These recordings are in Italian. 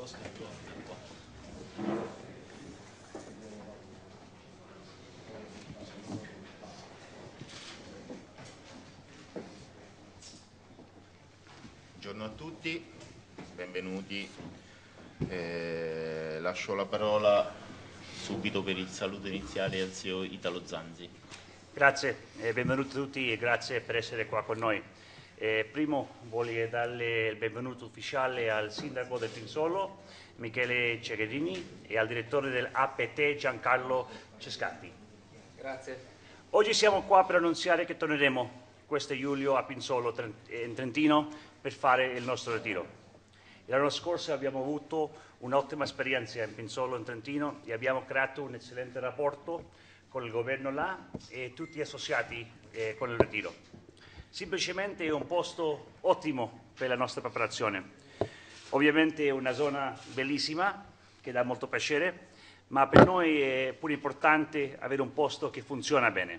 Buongiorno a tutti, benvenuti. Lascio la parola subito per il saluto iniziale al CEO Italo Zanzi. Grazie, benvenuti a tutti e grazie per essere qua con noi. Primo voglio dare il benvenuto ufficiale al sindaco del Pinzolo, Michele Ceredini, e al direttore dell'APT, Giancarlo Cescatti. Grazie. Oggi siamo qua per annunziare che torneremo questo luglio a Pinzolo, in Trentino, per fare il nostro ritiro. L'anno scorso abbiamo avuto un'ottima esperienza in Pinzolo, in Trentino, e abbiamo creato un eccellente rapporto con il governo là e tutti gli associati con il ritiro. Semplicemente è un posto ottimo per la nostra preparazione. Ovviamente è una zona bellissima che dà molto piacere, ma per noi è pure importante avere un posto che funziona bene.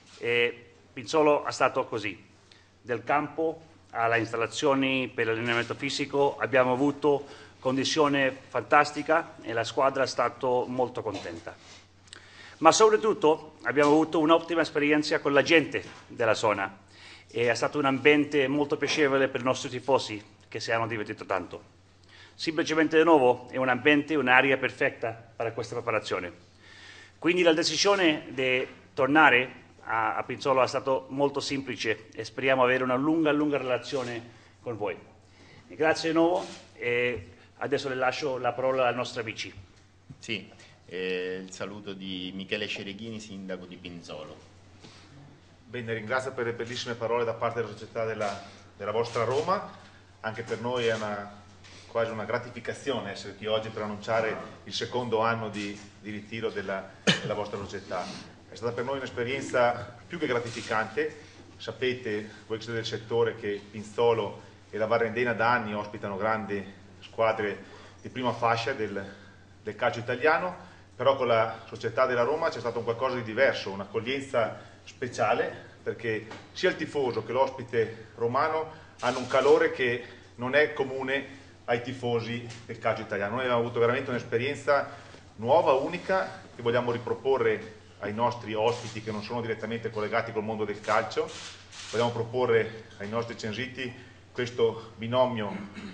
Pinzolo è stato così, del campo alle installazioni per l'allenamento fisico abbiamo avuto condizioni fantastiche e la squadra è stata molto contenta. Ma soprattutto abbiamo avuto un'ottima esperienza con la gente della zona e è stato un ambiente molto piacevole per i nostri tifosi che si hanno divertito tanto. Semplicemente di nuovo è un ambiente, un'area perfetta per questa preparazione. Quindi la decisione di tornare a Pinzolo è stata molto semplice e speriamo avere una lunga relazione con voi. Grazie di nuovo e adesso le lascio la parola al nostro amici. Sì, il saluto di Michele Cereghini, sindaco di Pinzolo. Bene, ringrazio per le bellissime parole da parte della società della vostra Roma. Anche per noi è quasi una gratificazione essere qui oggi per annunciare il secondo anno di ritiro della vostra società. È stata per noi un'esperienza più che gratificante. Sapete, voi che siete del settore, che Pinzolo e la Varrendena da anni ospitano grandi squadre di prima fascia del calcio italiano, però con la società della Roma c'è stato un qualcosa di diverso, un'accoglienza speciale, perché sia il tifoso che l'ospite romano hanno un calore che non è comune ai tifosi del calcio italiano. Noi abbiamo avuto veramente un'esperienza nuova, unica, che vogliamo riproporre ai nostri ospiti che non sono direttamente collegati col mondo del calcio. Vogliamo proporre ai nostri censiti questo binomio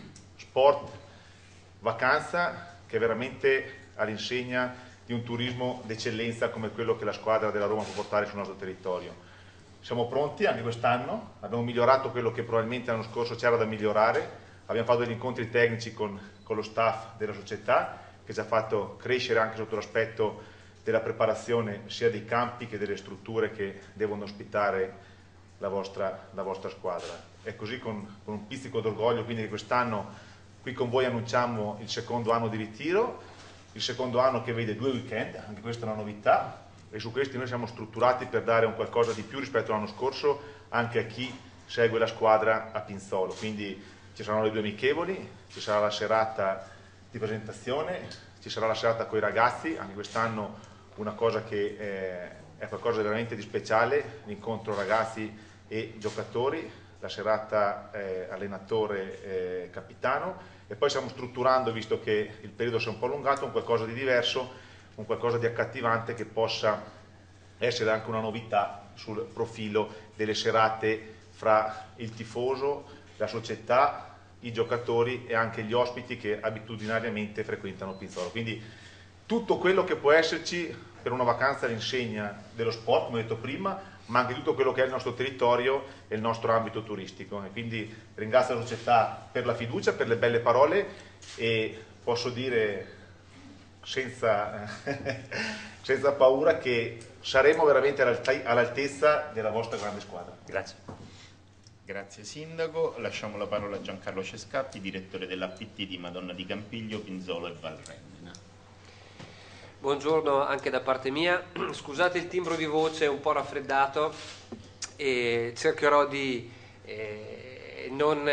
sport-vacanza che è veramente all'insegna di un turismo d'eccellenza come quello che la squadra della Roma può portare sul nostro territorio. Siamo pronti anche quest'anno, abbiamo migliorato quello che probabilmente l'anno scorso c'era da migliorare, abbiamo fatto degli incontri tecnici con lo staff della società che ci ha fatto crescere anche sotto l'aspetto della preparazione sia dei campi che delle strutture che devono ospitare la vostra squadra. È così con un pizzico d'orgoglio quindi che quest'anno qui con voi annunciamo il secondo anno di ritiro, il secondo anno che vede 2 weekend, anche questa è una novità, e su questi noi siamo strutturati per dare un qualcosa di più rispetto all'anno scorso anche a chi segue la squadra a Pinzolo. Quindi ci saranno le 2 amichevoli, ci sarà la serata di presentazione, ci sarà la serata con i ragazzi, anche quest'anno una cosa che è qualcosa veramente di speciale, l'incontro ragazzi e giocatori, la serata allenatore capitano, e poi stiamo strutturando, visto che il periodo si è un po' allungato, un qualcosa di diverso, un qualcosa di accattivante che possa essere anche una novità sul profilo delle serate fra il tifoso, la società, i giocatori e anche gli ospiti che abitudinariamente frequentano Pinzolo. Quindi tutto quello che può esserci per una vacanza all'insegna dello sport, come ho detto prima, ma anche tutto quello che è il nostro territorio e il nostro ambito turistico. E quindi ringrazio la società per la fiducia, per le belle parole e posso dire senza paura che saremo veramente all'altezza della vostra grande squadra. Grazie. Grazie Sindaco, lasciamo la parola a Giancarlo Cescatti, direttore dell'APT di Madonna di Campiglio, Pinzolo e Valrendena. Buongiorno anche da parte mia, scusate il timbro di voce un po' raffreddato e cercherò di non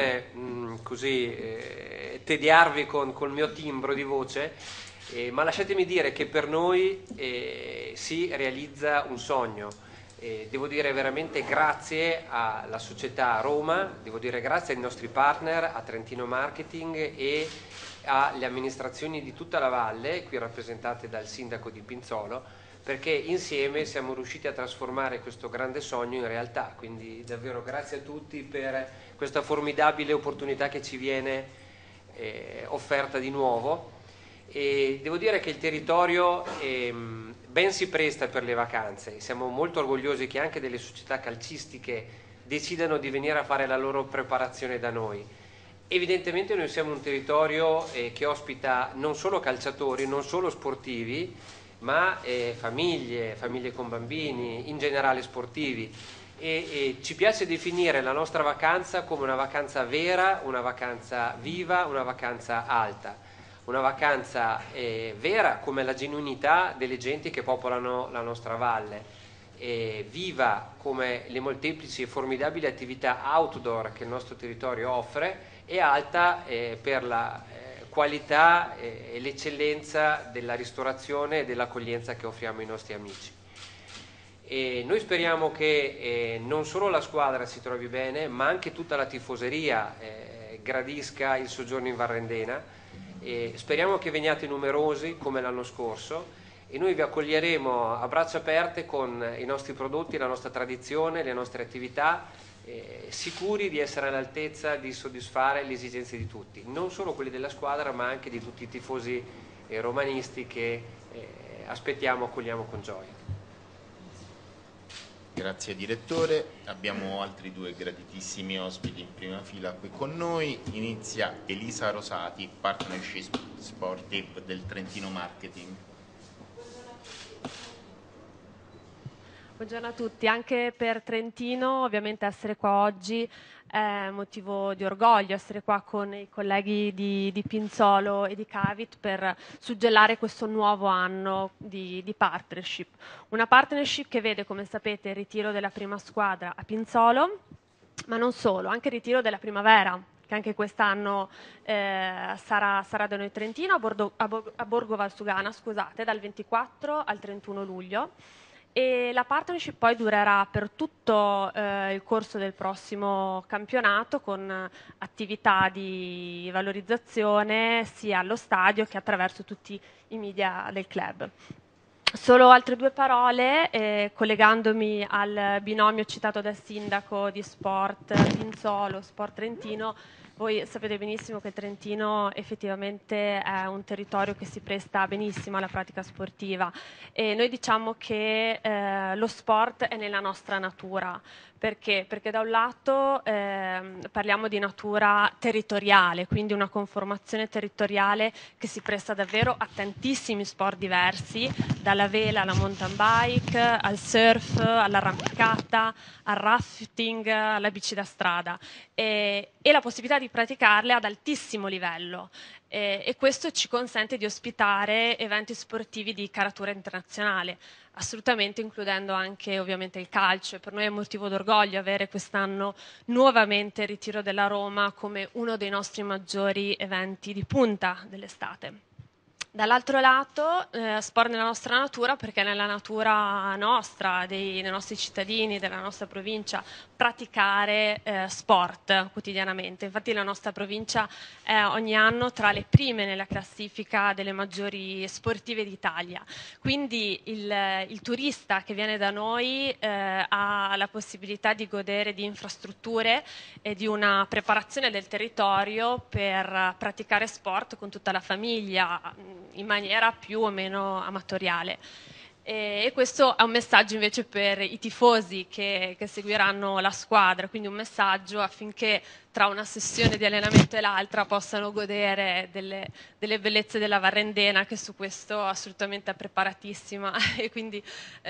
tediarvi col mio timbro di voce, ma lasciatemi dire che per noi si realizza un sogno. Devo dire veramente grazie alla società Roma, devo dire grazie ai nostri partner, a Trentino Marketing e alle amministrazioni di tutta la valle, qui rappresentate dal sindaco di Pinzolo, perché insieme siamo riusciti a trasformare questo grande sogno in realtà. Quindi davvero grazie a tutti per questa formidabile opportunità che ci viene offerta di nuovo. E devo dire che il territorio ben si presta per le vacanze. Siamo molto orgogliosi che anche delle società calcistiche decidano di venire a fare la loro preparazione da noi. Evidentemente noi siamo un territorio che ospita non solo calciatori, non solo sportivi, ma famiglie con bambini, in generale sportivi, e ci piace definire la nostra vacanza come una vacanza vera, una vacanza viva, una vacanza alta. Una vacanza vera come la genuinità delle genti che popolano la nostra valle, viva come le molteplici e formidabili attività outdoor che il nostro territorio offre, e alta per la qualità e l'eccellenza della ristorazione e dell'accoglienza che offriamo ai nostri amici. E noi speriamo che non solo la squadra si trovi bene, ma anche tutta la tifoseria gradisca il soggiorno in Varrendena. E speriamo che veniate numerosi come l'anno scorso, e noi vi accoglieremo a braccia aperte con i nostri prodotti, la nostra tradizione, le nostre attività, sicuri di essere all'altezza di soddisfare le esigenze di tutti, non solo quelli della squadra ma anche di tutti i tifosi romanisti che aspettiamo, accogliamo con gioia. Grazie direttore, abbiamo altri due graditissimi ospiti in prima fila qui con noi. Inizia Elisa Rosati, Partnership Sportive del Trentino Marketing. Buongiorno a tutti, anche per Trentino ovviamente essere qua oggi è motivo di orgoglio, essere qua con i colleghi di Pinzolo e di Cavit per suggellare questo nuovo anno di partnership. Una partnership che vede, come sapete, il ritiro della prima squadra a Pinzolo, ma non solo, anche il ritiro della primavera, che anche quest'anno sarà da noi Trentino, a Borgo Valsugana, scusate, dal 24 al 31 luglio. E la partnership poi durerà per tutto il corso del prossimo campionato, con attività di valorizzazione sia allo stadio che attraverso tutti i media del club. Solo altre due parole, collegandomi al binomio citato dal sindaco di Sport Pinzolo, Sport Trentino. Voi sapete benissimo che Trentino effettivamente è un territorio che si presta benissimo alla pratica sportiva, e noi diciamo che lo sport è nella nostra natura. Perché? Perché da un lato parliamo di natura territoriale, quindi una conformazione territoriale che si presta davvero a tantissimi sport diversi, dalla vela alla mountain bike, al surf, all'arrampicata, al rafting, alla bici da strada, e la possibilità di praticarle ad altissimo livello. E questo ci consente di ospitare eventi sportivi di caratura internazionale, assolutamente includendo anche ovviamente il calcio. Per noi è motivo d'orgoglio avere quest'anno nuovamente il Ritiro della Roma come uno dei nostri maggiori eventi di punta dell'estate. Dall'altro lato, sport nella nostra natura, perché nella natura nostra, dei nostri cittadini, della nostra provincia, praticare sport quotidianamente. Infatti la nostra provincia è ogni anno tra le prime nella classifica delle maggiori sportive d'Italia. Quindi il turista che viene da noi ha la possibilità di godere di infrastrutture e di una preparazione del territorio per praticare sport con tutta la famiglia, in maniera più o meno amatoriale. E questo è un messaggio invece per i tifosi che seguiranno la squadra, quindi un messaggio affinché tra una sessione di allenamento e l'altra possano godere delle bellezze della Varrendena, che su questo assolutamente è preparatissima e quindi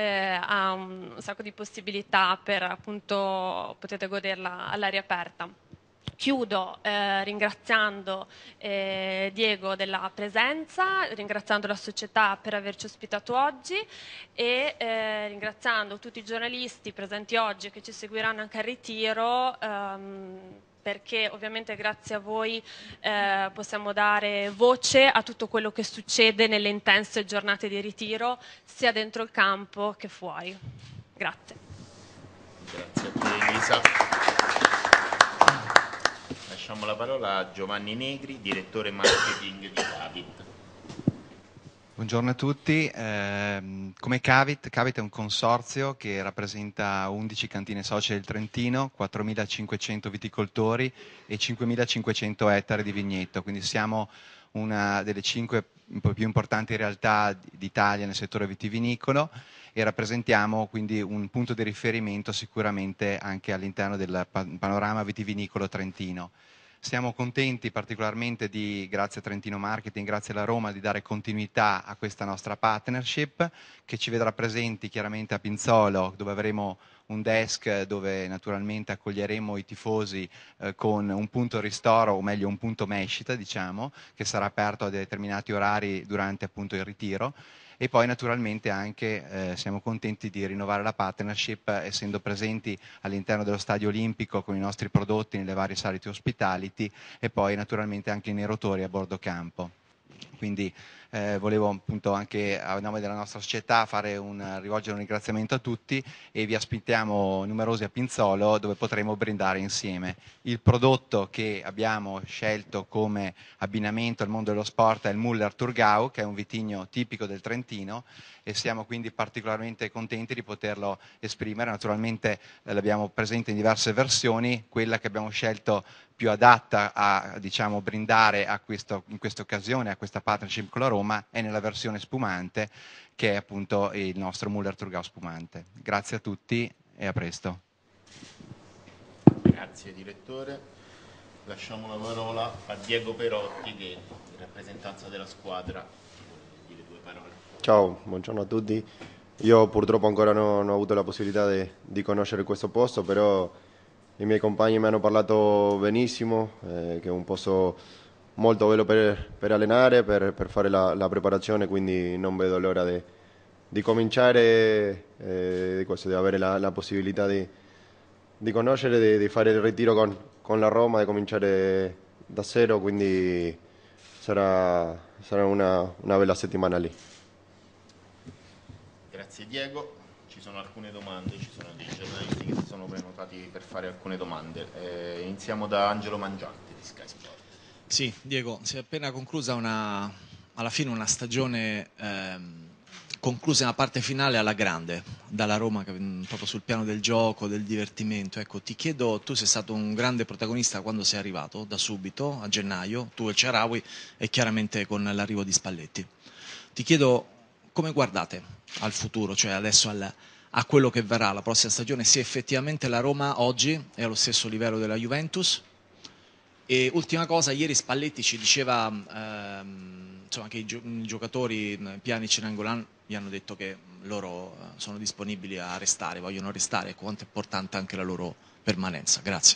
ha un sacco di possibilità per, appunto, potete goderla all'aria aperta. Chiudo ringraziando Diego della presenza, ringraziando la società per averci ospitato oggi e ringraziando tutti i giornalisti presenti oggi e che ci seguiranno anche al ritiro, perché ovviamente grazie a voi possiamo dare voce a tutto quello che succede nelle intense giornate di ritiro, sia dentro il campo che fuori. Grazie. Grazie a te Elisa. lasciamo la parola a Giovanni Negri, direttore marketing di Cavit. Buongiorno a tutti. Come Cavit è un consorzio che rappresenta 11 cantine socie del Trentino, 4.500 viticoltori e 5.500 ettari di vigneto, quindi siamo una delle 5 più importanti realtà d'Italia nel settore vitivinicolo e rappresentiamo quindi un punto di riferimento sicuramente anche all'interno del panorama vitivinicolo trentino. Siamo contenti particolarmente grazie a Trentino Marketing, grazie alla Roma, di dare continuità a questa nostra partnership che ci vedrà presenti chiaramente a Pinzolo, dove avremo un desk dove naturalmente accoglieremo i tifosi con un punto ristoro, o meglio un punto mescita, diciamo, che sarà aperto a determinati orari durante appunto il ritiro. E poi naturalmente anche siamo contenti di rinnovare la partnership essendo presenti all'interno dello Stadio Olimpico con i nostri prodotti nelle varie sale di hospitality e poi naturalmente anche nei rotori a bordo campo. Quindi volevo appunto anche a nome della nostra società rivolgere un ringraziamento a tutti e vi aspettiamo numerosi a Pinzolo dove potremo brindare insieme. Il prodotto che abbiamo scelto come abbinamento al mondo dello sport è il Müller Thurgau, che è un vitigno tipico del Trentino e siamo quindi particolarmente contenti di poterlo esprimere. Naturalmente l'abbiamo presente in diverse versioni, quella che abbiamo scelto più adatta a brindare in questa occasione, a questa partnership con la Roma, è nella versione spumante, che è appunto il nostro Müller Thurgau spumante. Grazie a tutti e a presto. Grazie direttore. Lasciamo la parola a Diego Perotti che in rappresentanza della squadra vuole dire 2 parole. Ciao, buongiorno a tutti. Io purtroppo ancora non ho avuto la possibilità di conoscere questo posto, però i miei compagni mi hanno parlato benissimo, che è un posto molto bello per allenare, per fare la preparazione, quindi non vedo l'ora di cominciare, di avere la possibilità di conoscere, di fare il ritiro con la Roma, di cominciare da zero, quindi sarà una bella settimana lì. Grazie Diego. Ci sono alcune domande, ci sono dei giornalisti che si sono prenotati per fare alcune domande. Iniziamo da Angelo Mangiante di Sky Sport. Sì, Diego, si è appena conclusa alla fine una stagione conclusa nella parte finale alla grande, dalla Roma proprio sul piano del gioco, del divertimento. Ecco, ti chiedo, tu sei stato un grande protagonista quando sei arrivato, da subito, a gennaio, tu e il Shaarawy e chiaramente con l'arrivo di Spalletti. Ti chiedo come guardate al futuro, cioè adesso a quello che verrà la prossima stagione, se effettivamente la Roma oggi è allo stesso livello della Juventus. E ultima cosa, ieri Spalletti ci diceva insomma, che i giocatori Pjanic e Nainggolan gli hanno detto che loro sono disponibili a restare, vogliono restare, quanto è importante anche la loro permanenza. Grazie.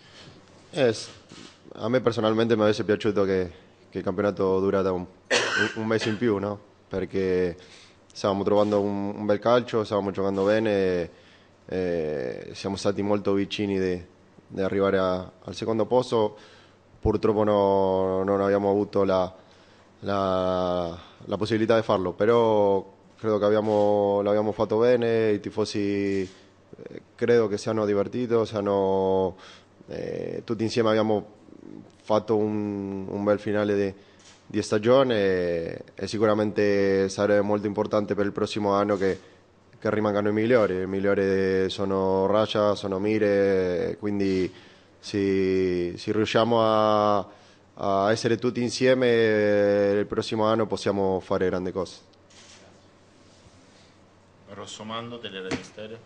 A me personalmente mi avesse piaciuto che il campionato durasse un mese in più, no? Perché stavamo trovando un bel calcio, stavamo giocando bene, siamo stati molto vicini di arrivare al secondo posto. Purtroppo non abbiamo avuto la possibilità di farlo, però credo che l'abbiamo fatto bene, i tifosi credo che si hanno divertito, tutti insieme abbiamo fatto un bel finale di stagione e sicuramente sarebbe molto importante per il prossimo anno che rimangano i migliori sono Raja, sono Mire, quindi se riusciamo a essere tutti insieme il prossimo anno possiamo fare grandi cose. Rossomando, Teleradio Stereo.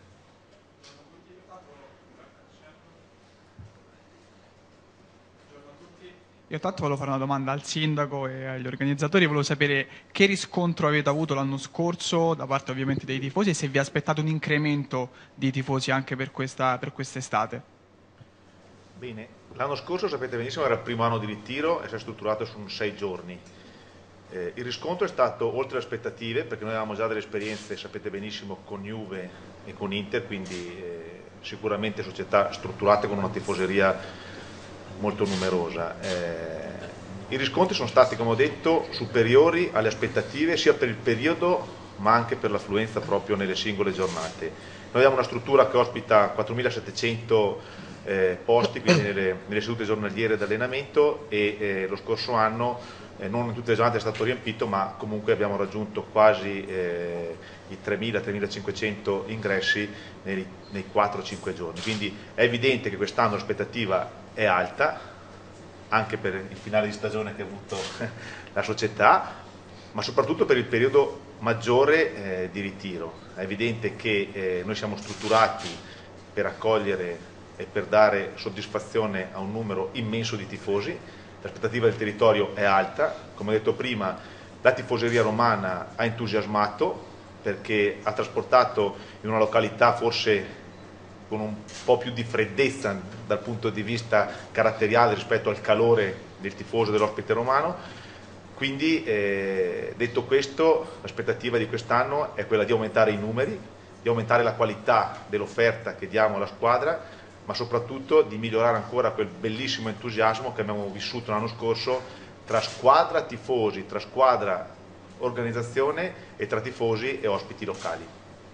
Io intanto volevo fare una domanda al sindaco e agli organizzatori, volevo sapere che riscontro avete avuto l'anno scorso da parte ovviamente dei tifosi e se vi aspettate un incremento di tifosi anche per quest'estate. Bene, l'anno scorso sapete benissimo era il primo anno di ritiro e si è strutturato su 6 giorni. Il riscontro è stato oltre le aspettative perché noi avevamo già delle esperienze, sapete benissimo, con Juve e con Inter, quindi sicuramente società strutturate con una tifoseria molto numerosa. I riscontri sono stati, come ho detto, superiori alle aspettative sia per il periodo ma anche per l'affluenza proprio nelle singole giornate. Noi abbiamo una struttura che ospita 4.700 posti, quindi nelle sedute giornaliere d'allenamento, e lo scorso anno non in tutte le giornate è stato riempito, ma comunque abbiamo raggiunto quasi i 3.000-3.500 ingressi nei 4-5 giorni, quindi è evidente che quest'anno l'aspettativa è alta, anche per il finale di stagione che ha avuto la società, ma soprattutto per il periodo maggiore di ritiro. È evidente che noi siamo strutturati per accogliere e per dare soddisfazione a un numero immenso di tifosi. L'aspettativa del territorio è alta, come ho detto prima, la tifoseria romana ha entusiasmato perché ha trasportato in una località forse con un po' più di freddezza dal punto di vista caratteriale rispetto al calore del tifoso dell'ospite romano. Quindi detto questo, l'aspettativa di quest'anno è quella di aumentare i numeri, di aumentare la qualità dell'offerta che diamo alla squadra, ma soprattutto di migliorare ancora quel bellissimo entusiasmo che abbiamo vissuto l'anno scorso tra squadra, tifosi, tra squadra, organizzazione e tra tifosi e ospiti locali.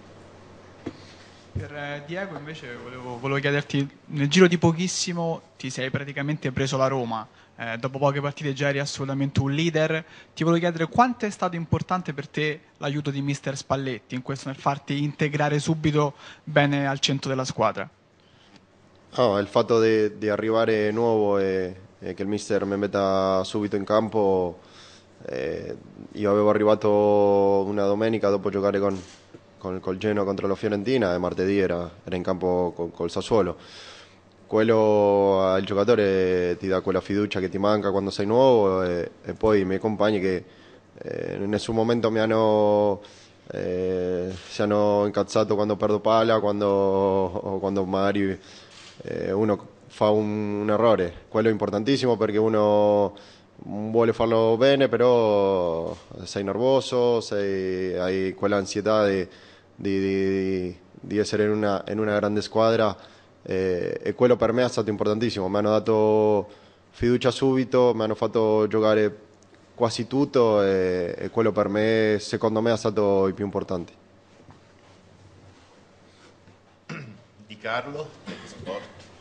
Per Diego invece volevo chiederti, nel giro di pochissimo ti sei praticamente preso la Roma, dopo poche partite già eri assolutamente un leader. Ti volevo chiedere quanto è stato importante per te l'aiuto di mister Spalletti in questo, nel farti integrare subito bene al centro della squadra. No, il fatto di arrivare nuovo e che il mister mi metta subito in campo, io avevo arrivato una domenica dopo giocare col Genoa contro la Fiorentina e martedì era in campo col Sassuolo. Quello al giocatore ti dà quella fiducia che ti manca quando sei nuovo, e poi i miei compagni che in nessun momento si hanno incazzato quando perdo palla, quando magari uno fa un errore. Quello è importantissimo perché uno vuole farlo bene, però sei nervoso, hai quell'ansietà di essere in una grande squadra, e quello per me è stato importantissimo. Mi hanno dato fiducia subito, mi hanno fatto giocare quasi tutto, e quello per me, secondo me, è stato il più importante. Di Carlo, Sport.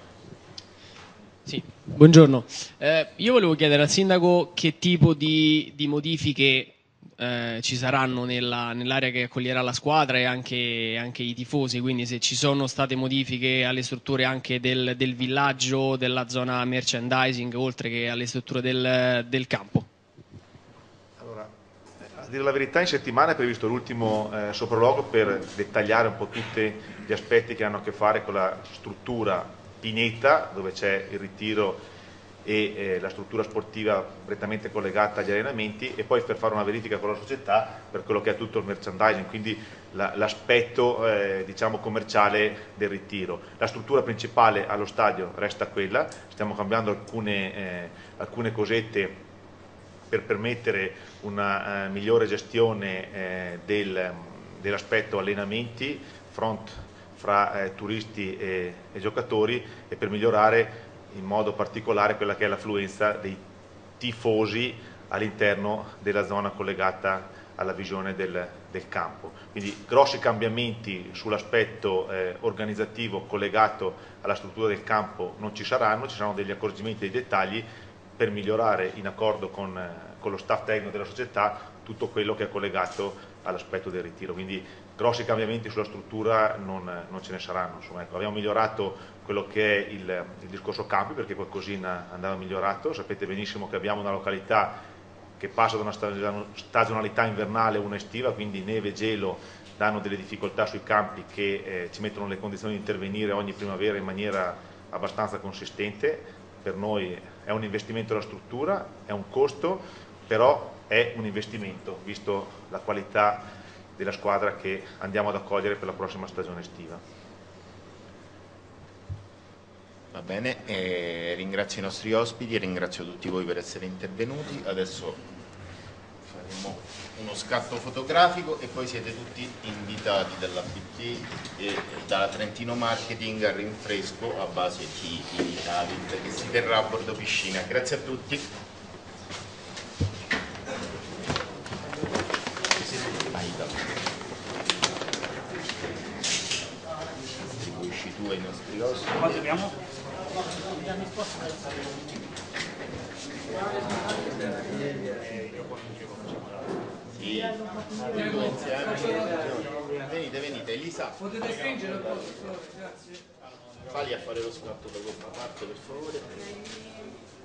Sì, buongiorno. Io volevo chiedere al sindaco che tipo di modifiche ci saranno nell'area che accoglierà la squadra e anche i tifosi, quindi se ci sono state modifiche alle strutture anche del villaggio, della zona merchandising, oltre che alle strutture del campo. Allora, a dire la verità, in settimana è previsto l'ultimo sopralluogo per dettagliare un po' tutti gli aspetti che hanno a che fare con la struttura Pineta, dove c'è il ritiro e la struttura sportiva prettamente collegata agli allenamenti, e poi per fare una verifica con la società per quello che è tutto il merchandising, quindi l'aspetto diciamo commerciale del ritiro. La struttura principale allo stadio resta quella, stiamo cambiando alcune cosette per permettere una migliore gestione dell'aspetto allenamenti, front fra turisti e giocatori, e per migliorare in modo particolare quella che è l'affluenza dei tifosi all'interno della zona collegata alla visione del campo. Quindi grossi cambiamenti sull'aspetto organizzativo collegato alla struttura del campo non ci saranno degli accorgimenti e dei dettagli per migliorare, in accordo con lo staff tecnico della società, tutto quello che è collegato all'aspetto del ritiro. Quindi grossi cambiamenti sulla struttura non ce ne saranno. Insomma, ecco, abbiamo migliorato quello che è il discorso campi, perché qualcosina andava migliorato. Sapete benissimo che abbiamo una località che passa da una stagionalità invernale a una estiva, quindi neve e gelo danno delle difficoltà sui campi che ci mettono nelle condizioni di intervenire ogni primavera in maniera abbastanza consistente. Per noi è un investimento la struttura, è un costo, però è un investimento, visto la qualità della squadra che andiamo ad accogliere per la prossima stagione estiva. Va bene, ringrazio i nostri ospiti e ringrazio tutti voi per essere intervenuti. Adesso faremo uno scatto fotografico e poi siete tutti invitati dall'ABT e dalla Trentino Marketing al rinfresco a base di Cavit che si terrà a bordo piscina. Grazie a tutti. Distribuisci tu ai nostri ospiti. Quanto abbiamo? insieme. Venite, venite. Elisa. Potete stringere un po', grazie. Falli a fare lo scatto da questa parte, per favore.